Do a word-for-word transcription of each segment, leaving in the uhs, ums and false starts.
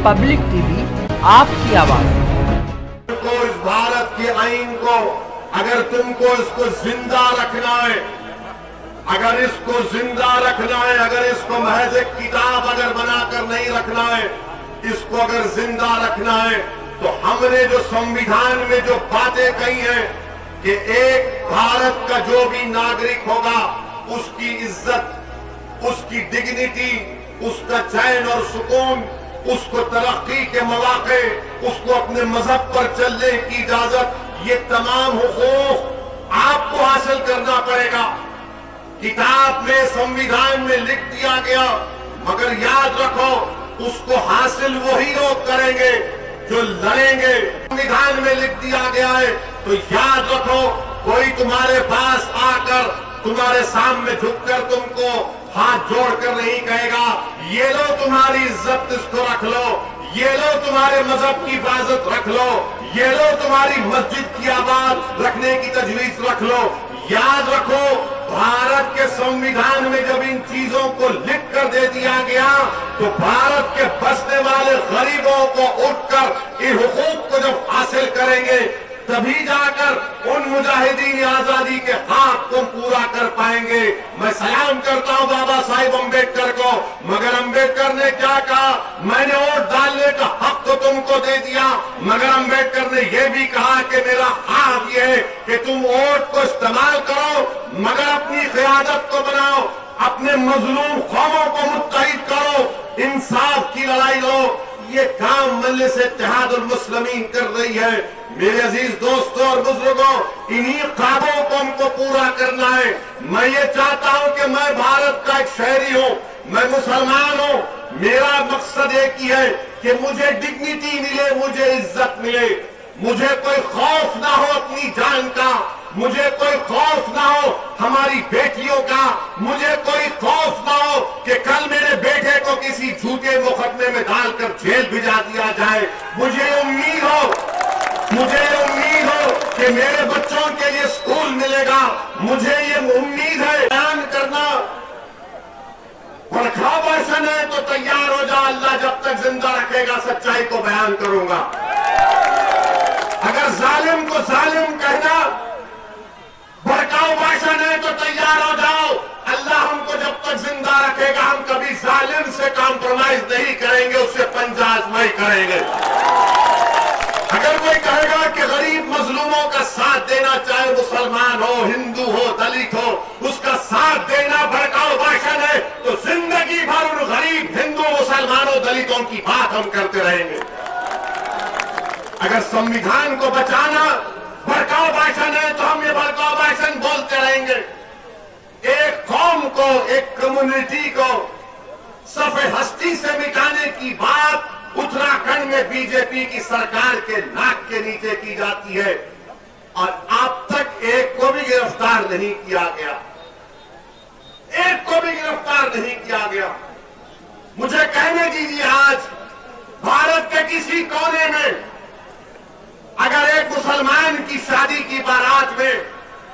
Public TV, आपकी आवाज। को इस भारत के आईन को अगर तुमको इसको जिंदा रखना है, अगर इसको जिंदा रखना है, अगर इसको महज एक किताब अगर बनाकर नहीं रखना है, इसको अगर जिंदा रखना है, तो हमने जो संविधान में जो बातें कही हैं कि एक भारत का जो भी नागरिक होगा उसकी इज्जत, उसकी डिग्निटी, उसका चैन और सुकून, उसको तरक्की के मौके, उसको अपने मजहब पर चलने की इजाजत, ये तमाम हुकूक आपको हासिल करना पड़ेगा। किताब में, संविधान में लिख दिया गया, मगर याद रखो उसको हासिल वही लोग करेंगे जो लड़ेंगे। संविधान में लिख दिया गया है तो याद रखो, कोई तुम्हारे पास आकर तुम्हारे सामने झुककर तुमको हाथ जोड़कर नहीं कहेगा ये लो तुम्हारी इज्जत, इसको रख लो, ये लो तुम्हारे मजहब की हिफाजत रख लो, ये लो तुम्हारी मस्जिद की आबाद रखने की तजवीज रख लो। याद रखो, भारत के संविधान में जब इन चीजों को लिख कर दे दिया गया तो भारत के बसने वाले गरीबों को उठकर इन हुकूक को जब हासिल करेंगे तभी जाकर उन मुजाहिदीन आजादी के हाथ को पूरा कर पाएंगे। मैं सलाम करता हूं बाबा साहिब अम्बेडकर को, मगर अम्बेडकर ने क्या कहा, मैंने वोट डालने का हक तो तुमको दे दिया, मगर अम्बेडकर ने यह भी कहा कि मेरा ख्वाब यह है कि तुम वोट को इस्तेमाल करो, मगर अपनी क़यादत को बनाओ, अपने मजलूम कौमों को मुत्तहिद करो, इंसाफ की लड़ाई लो। ये काम मजलिस इत्तेहादुल मुस्लिमीन कर रही है। मेरे अजीज दोस्तों और बुजुर्गों, इन्हीं ख्वाबों को हमको पूरा करना है। मैं ये चाहता हूं कि मैं भारत का एक शहरी हूं, मैं मुसलमान हूं, मेरा मकसद एक ही है कि मुझे डिग्निटी मिले, मुझे इज्जत मिले, मुझे कोई खौफ ना हो अपनी जान का, मुझे कोई खौफ ना हो हमारी बेटियों का, मुझे कोई खौफ ना हो कि कल मेरे बेटे को किसी झूठे मुकदमे में डालकर जेल भिजा दिया जाए। मुझे उम्मीद हो, मुझे उम्मीद हो कि मेरे बच्चों के लिए स्कूल मिलेगा, मुझे ये उम्मीद है। बयान करना भड़काऊ भाषण है तो तैयार हो जा, अल्लाह जब तक जिंदा रखेगा सच्चाई को बयान करूंगा। अगर जालिम को जालिम कहना भड़काऊ भाषण है तो तैयार हो जाओ, अल्लाह हमको जब तक जिंदा रखेगा हम कभी जालिम से कॉम्प्रोमाइज नहीं करेंगे, उससे पंजा आजमाई करेंगे। अगर कोई कहेगा कि गरीब मजलूमों का साथ देना, चाहे मुसलमान हो, हिंदू हो, दलित हो, उसका साथ देना भड़काऊ भाषण है, तो जिंदगी भर उन गरीब हिंदू, मुसलमानों, दलितों की बात हम करते रहेंगे। अगर संविधान को बचाना भड़काऊ भाषण है तो हम ये भड़काऊ भाषण बोलते रहेंगे। एक कौम को, एक कम्युनिटी को सफ़े हस्ती से मिटाने की बात उत्तराखंड में बीजेपी की सरकार के नाक के नीचे की जाती है और अब तक एक को भी गिरफ्तार नहीं किया गया, एक को भी गिरफ्तार नहीं किया गया। मुझे कहने दीजिए, आज भारत के किसी कोने में अगर एक मुसलमान की शादी की बारात में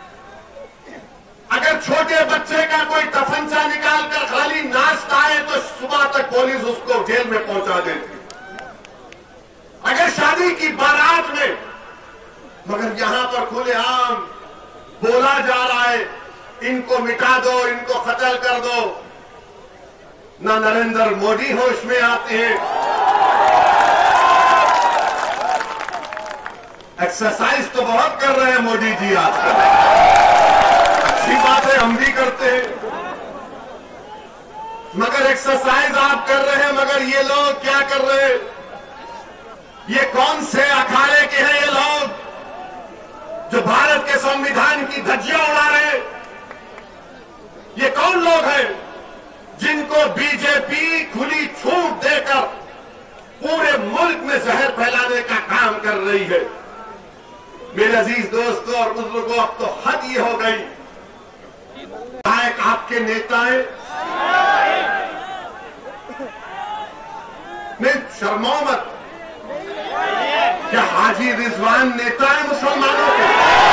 अगर छोटे बच्चे का कोई तफंचा निकालकर खाली नाचता है तो सुबह तक पुलिस उसको जेल में पहुंचा देती। अगर शादी की बारात में, मगर यहां पर खुलेआम बोला जा रहा है इनको मिटा दो, इनको कत्ल कर दो। ना नरेंद्र मोदी होश में आते हैं। एक्सरसाइज तो बहुत कर रहे हैं मोदी जी आजकल, अच्छी बात है, हम भी करते हैं, मगर एक्सरसाइज आप कर रहे हैं, मगर ये लोग क्या कर रहे हैं? ये कौन से अखाड़े के हैं ये लोग जो भारत के संविधान की धज्जियां उड़ा रहे हैं? ये कौन लोग हैं जिनको बीजेपी खुली छूट देकर पूरे मुल्क में जहर फैलाने का काम कर रही है? मेरे अजीज दोस्तों और बुजुर्गों, अब तो हद ये हो गई, आपके नेता हैं, नहीं शर्मो मत, क्या हाजी रिजवान नेता है मुसलमानों के?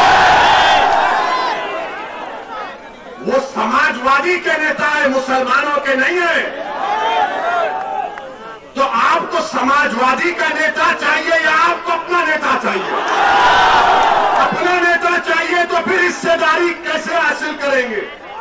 वो समाजवादी के नेता है, मुसलमानों के नहीं है। तो आप तो समाज समाजवादी का नेता चाहिए या आपको अपना नेता चाहिए? अपना नेता चाहिए तो फिर हिस्सेदारी कैसे हासिल करेंगे?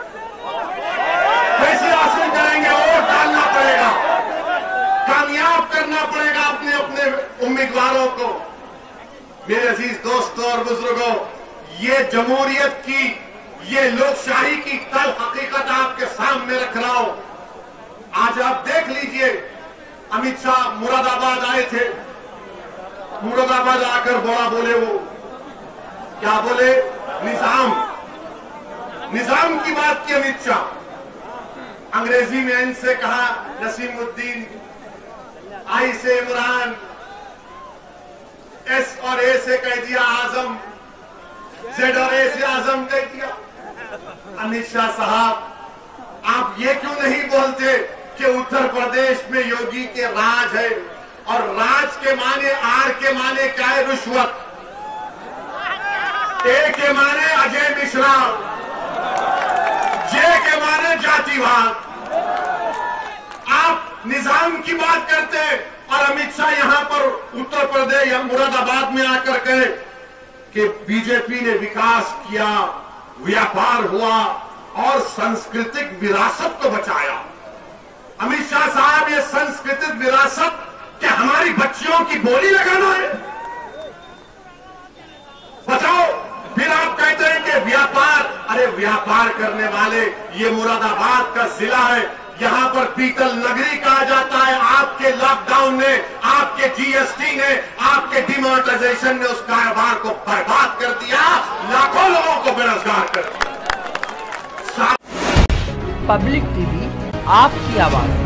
कैसे हासिल करेंगे? वोट डालना पड़ेगा, कामयाब करना पड़ेगा अपने अपने उम्मीदवारों को। मेरे अजीज दोस्तों और बुजुर्गों, ये जमहूरियत की, ये लोकशाही की कल हकीकत आपके सामने रख रहा हूं। आज आप देख लीजिए, अमित शाह मुरादाबाद आए थे। मुरादाबाद आकर बड़ा बोले, वो क्या बोले? निजाम, निजाम की बात की अमित शाह। अंग्रेजी में इनसे कहा नसीमुद्दीन, आई से इमरान, एस और ए से कह दिया आजम, जेड और ए से आजम कह दिया। अमित शाह साहब, आप ये क्यों नहीं बोलते कि उत्तर प्रदेश में योगी के राज है, और राज के माने, आर के माने क्या है? रिश्वत। ए के माने अजय मिश्रा, जे के माने जातिवाद। आप निजाम की बात करते हैं और अमित शाह यहां पर उत्तर प्रदेश या मुरादाबाद में आकर कहे कि बीजेपी ने विकास किया, व्यापार हुआ और सांस्कृतिक विरासत को बचाया। अमित शाह साहब, ये सांस्कृतिक विरासत क्या हमारी बच्चियों की बोली लगाना है? बताओ। फिर आप कहते हैं कि व्यापार, अरे व्यापार करने वाले, ये मुरादाबाद का जिला है, यहां पर पीतल नगरी कहा जाता है। आपके लॉकडाउन ने, आपके जीएसटी ने, आपके डिमोनेटाइजेशन ने उस कारोबार को बर्बाद कर दिया, लाखों लोगों को बेरोजगार कर दिया। पब्लिक टीवी, आपकी आवाज।